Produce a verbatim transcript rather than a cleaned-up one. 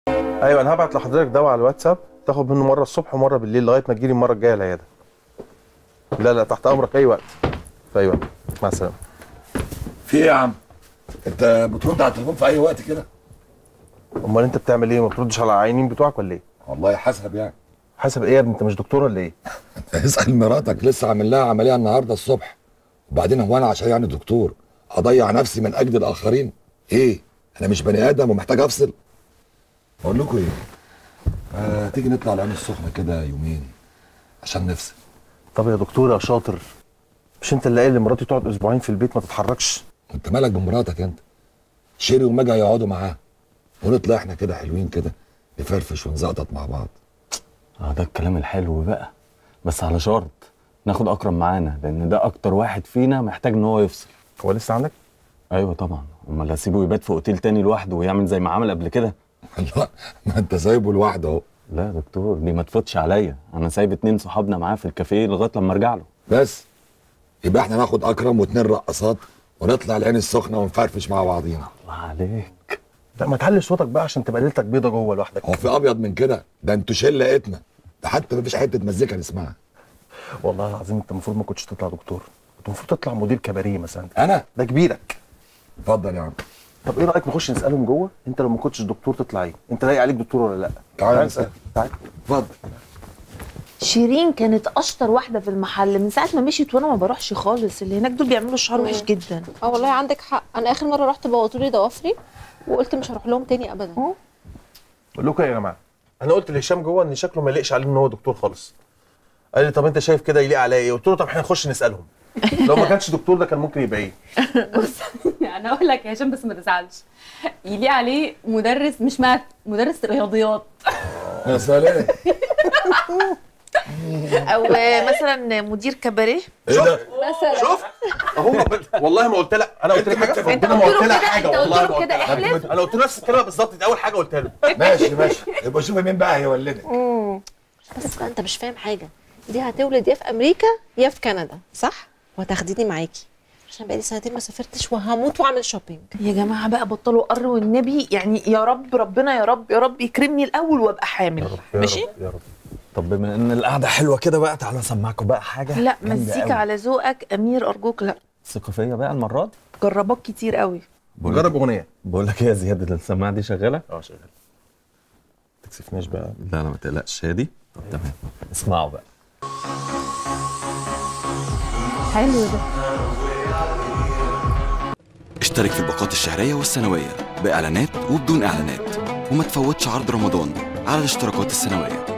ايوه انا هبعت لحضرتك دواء على الواتساب، تاخد منه مره الصبح ومره بالليل لغايه ما تجيلي المره الجايه العياده. لا لا تحت امرك اي وقت، في اي وقت. مع السلامه. في ايه يا عم؟ انت بترد على التليفون في اي وقت كده؟ امال انت بتعمل ايه؟ ما بتردش على العيانين بتوعك ولا ايه؟ والله حسب يعني. حسب ايه يا ابني؟ انت مش دكتور ولا ايه؟ اسال مراتك، لسه عامل لها عمليه النهارده الصبح. وبعدين هو انا عشان يعني دكتور اضيع نفسي من اجل الاخرين؟ ايه؟ انا مش بني ادم ومحتاج افصل؟ اقول لكم ايه؟ آه تيجي نطلع العين السخنه كده يومين عشان نفصل. طب يا دكتور يا شاطر، مش انت اللي قايل لمراتي تقعد اسبوعين في البيت ما تتحركش؟ انت مالك بمراتك انت؟ شيري وماجي هيقعدوا معاه ونطلع احنا كده حلوين كده نفرفش ونزقطط مع بعض. اه ده الكلام الحلو بقى، بس على شرط ناخد اكرم معانا، لان ده اكتر واحد فينا محتاج ان هو يفصل. هو لسه عندك؟ ايوه طبعا، امال هسيبه يبات في اوتيل تاني لوحده ويعمل زي ما عمل قبل كده؟ لا ما انت سايبه لوحده اهو. لا يا دكتور دي ما تفوتش عليا، انا سايب اتنين صحابنا معاه في الكافيه لغايه لما ارجع له. بس يبقى احنا ناخد اكرم واتنين رقصات ونطلع العين السخنه ونفرفش مع بعضينا. الله عليك. لا ما تعلي صوتك بقى عشان تبقى ليلتك بيضه جوه لوحدك. هو في ابيض من كده؟ ده انتوا شله اتنا، ده حتى مفيش حته مزيكا نسمعها. والله العظيم انت المفروض ما كنتش تطلع دكتور، كنت المفروض تطلع مدير كباريه مثلا. انا؟ ده كبيرك. اتفضل يا عم. طب ايه رايك نخش نسالهم جوه؟ انت لو ما كنتش دكتور تطلع ايه؟ انت لايق عليك دكتور ولا لا؟ تعال نسال. تعال اتفضل. شيرين كانت اشطر واحده في المحل من ساعه ما مشيت، وانا ما بروحش خالص. اللي هناك دول بيعملوا الشعر وحش جدا. اه والله عندك حق، انا اخر مره رحت بوظوا لي ضوافري وقلت مش هروح لهم تاني ابدا. اه بقول لكم ايه يا جماعه، انا قلت لهشام جوه ان شكله ما يليقش عليه ان هو دكتور خالص. قال لي طب انت شايف كده يليق عليا ايه؟ قلت له طب احنا نخش نسالهم. لو ما كانش دكتور ده كان ممكن يبقى ايه؟ بص انا اقول لك يا هشام بس ما تزعلش، يليق عليه مدرس مش ماث، مدرس رياضيات. يا سلام. او مثلا مدير كباريه. ايه ده؟ مثلا شفت؟ اهو والله ما قلت لك، انا قلت لك حاجه؟ ربنا ما قلت لك حاجه والله ما قلت لك. انا قلت له نفس الكلمه بالظبط، دي اول حاجه قلتها له. ماشي ماشي، يبقى شوف مين بقى هيولدك. بس بقى انت مش فاهم حاجه، دي هتولد يا في امريكا يا في كندا، صح؟ وهتاخديني معاكي عشان بقالي سنتين ما سافرتش وهموت واعمل شوبينج. يا جماعه بقى بطلوا قر والنبي، يعني يا رب ربنا يا رب يا رب يكرمني الاول وابقى حامل. ماشي؟ يا رب. طب بما ان القعده حلوه كده بقى، تعالوا اسمعكم بقى حاجه. لا مزيكا على ذوقك امير ارجوك. لا ثقة فيا بقى المره دي. جربات كتير قوي. جرب اغنيه. بقول لك ايه يا زياد، السماعه دي شغاله؟ اه شغاله. ما تكسفناش بقى. لا لا ما تقلقش، هي دي. طب تمام، اسمعوا بقى. حلو ده. اشترك في الباقات الشهرية والسنوية بإعلانات وبدون إعلانات، وما تفوتش عرض رمضان على الاشتراكات السنوية.